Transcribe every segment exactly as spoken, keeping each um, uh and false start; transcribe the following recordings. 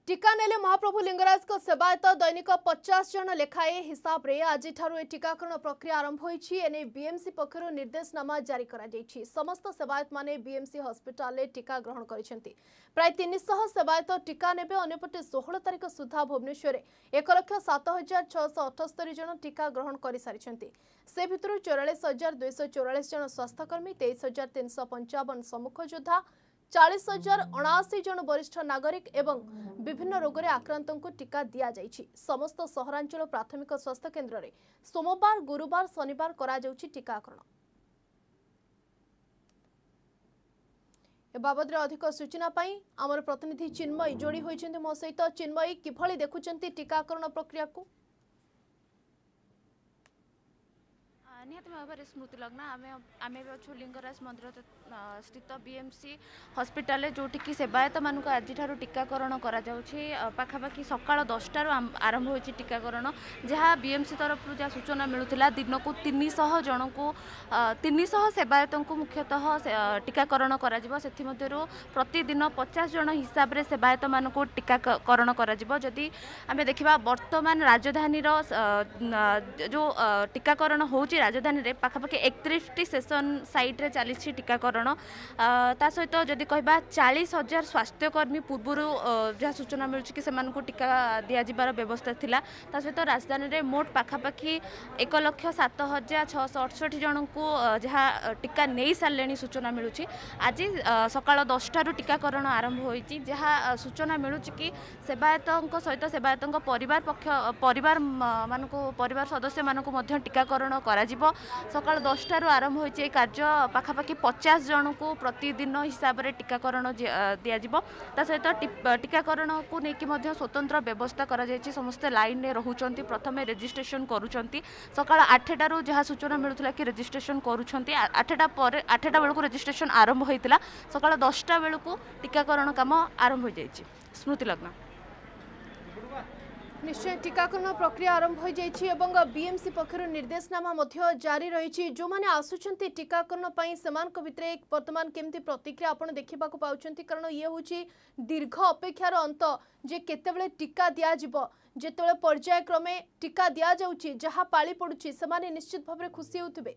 टीका नेले महाप्रभु लिंगराज को सेवायत दैनिक पचास जन लेखाए हिसाब रे आज टीकाकरण प्रक्रिया आरंभ होईछि। एने बीएमसी पक्षर निर्देशनामा जारी करा जाईछि। समस्त सेवायत माने बीएमसी हॉस्पिटल रे टीका ग्रहण करिसेंति। प्राय तीन सौ सेवायत टीका नेबे। अन्यपटे सोलह तारिख सुधा भुवनेश्वर एक लाख सात हजार छह सौ अठहत्तर जन टीका ग्रहण करि सारिसेंति। से भितरु चौवालीस हजार दुई सौ चौवालीस जन स्वास्थ्यकर्मी, तेईस हजार तीन सौ पंचावन सम्मुख योद्धा, चालीस हजार अणाशी जन वरिष्ठ नागरिक एवं विभिन्न रोग रे आक्रांतों को टीका दिया जाइछि। समस्त सहरांचल प्राथमिक स्वास्थ्य केन्द्र रे सोमवार, गुरुवार, शनिवार करा जाउछि टीकाकरण। ए बाबद रे अधिक सूचना पाई आमर प्रतिनिधि चिन्मयी जोड़ी होइछन्ते मो सहित। चिन्मयी, किभଳି देखुचंती टीकाकरण प्रक्रिया को? निहत भाव में स्मृति लग्न आम आम अच्छु लिंगराज मंदिर स्थित बीएमसी हॉस्पिटल जो कि सेवायत मानक आज टीकाकरण करापाखापाखि सका दसटार आरंभ हो टीकाकरण। जहाँ बीएमसी तरफ जहाँ सूचना मिलूला दिन को तीन सौ जन को तीन सौ सेवायत को मुख्यतः टीकाकरण प्रतिदिन पचास जन हिसाब से सेवायत मान को टीकाकरण करी आम देखा बर्तमान राजधानी जो टीकाकरण हो राजधानी रे पाखापाखि एकतीस टी सेशन साइट रे चली टीकाकरण। ता सहित जदि कहबा चालीस हजार स्वास्थ्यकर्मी पूर्व जहाँ सूचना मिलूँ कि सेमान को टीका दिया जिबार व्यवस्था थिला। ता सहित राजधानी रे मोट पाखापाखि एक लाख सात हजार छह सौ अड़सठ जन को जहाँ टीका नहीं सारे सूचना मिलूँ। आज सकाल दसटार टीकाकरण आरंभ होईची। जहाँ सूचना मिलूँ कि सेवायतों सहित सेवायतों परिवार पक्ष परिवार मानक परिवार सदस्य मानक टीकाकरण करा सकाल दसटार आरंभ होइए कार्य। पाखापाखि पचास जन को प्रतिदिन हिसाब से टीकाकरण दिज्व। सहित टीकाकरण को लेकिन स्वतंत्र व्यवस्था करा जायछि। समस्ते लाइन में रोचंती, प्रथम रेजिस्ट्रेशन करुँच। सकाल आठटार जहाँ सूचना मिलूला कि रेजिस्ट्रेशन करुँच। आठटा पर आठटा बेलू रेजिस्ट्रेशन आरंभ होता। सकाल दसटा बेलू टीकाकरण काम आरंभ हो जाइछि। स्मृति लग्न निश्चय टीकाकरण प्रक्रिया आरंभ हो जाइछि एवं बीएमसी पक्षर निर्देशनामा मध्य जारी रही। जो माने आसुछंती टीकाकरण पई सेमानक भितरे वर्तमान केमती प्रतिक्रिया आपण देखिबा को पाउछंती? कारण ये होछि दीर्घ अपेक्षार अंत जे केतेबेले टीका दिया जिवो। जेतेबेले पर्याय क्रमे टीका दिया जाउछि, जहा पाली पडुछि, सेमाने निश्चित भाबरे खुशी होउथिबे।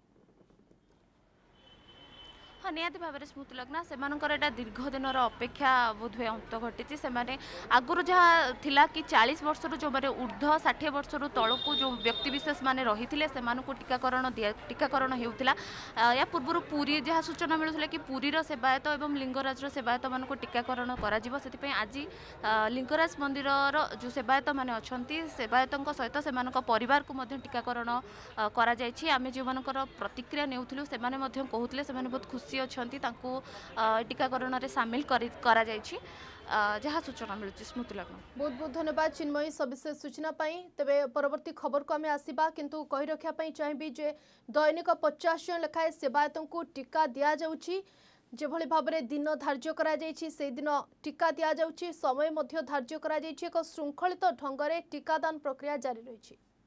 हाँ, निहाती भाव में स्मृति लग्ना से दीर्घ दिन अपेक्षा बोधे अंत घटी। से आगुरी जहाँ थिला कि चालीस वर्ष जो मैंने ऊर्ध्व षाठी वर्ष तल को जो व्यक्ति विशेष मैंने रही से टीकाकरण दिया टीकाकरण होता। या पूर्व पुरी जहाँ सूचना मिलूला कि पुरीर सेवायत और लिंगराज सेवायत मान टीकाकरण कर आज लिंगराज मंदिर जो सेवायत मैंने अच्छा सेवायतों सहित से परिवार को टीकाकरण करें जो मान प्रतिक्रिया नेउथिलु से कहते से बहुत खुशी अच्छी टीकाकरण रे सामिल करा जायछि जहाँ सूचना मिलूँ। स्मृति लग्न बहुत बहुत धन्यवाद चिन्मयी सविशेष सूचना पाई। तेबे परवर्ती खबर को आम आसवा किंतु कही रखा चाहिए जे दैनिक पचास जन लेखाए सेवायतों को टीका दिया जाउछि। जेभली भाव में दिन धार्य करा जायछि से दिन टीका दिया जाउछि। समय मध्य धार्य करा जायछि। एक श्रृंखलित ढंग से टीकादान प्रक्रिया जारी रही।